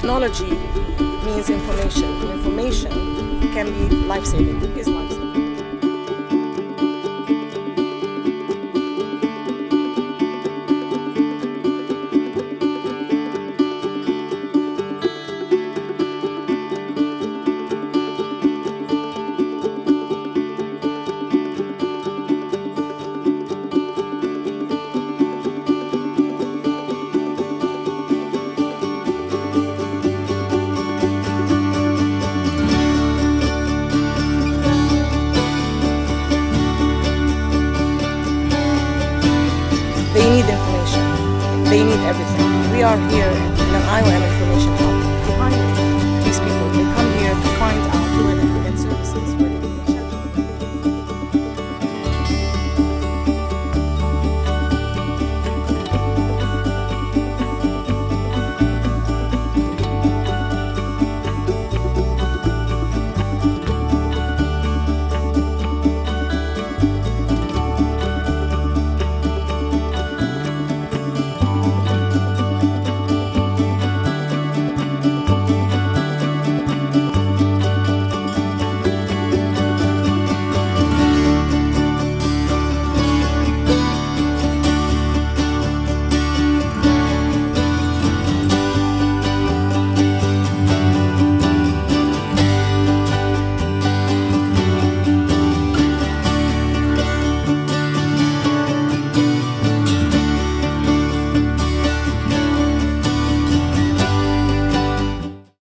Technology means information, and information can be life-saving, is life-saving. They need information. They need everything. We are here in an IOM information hub.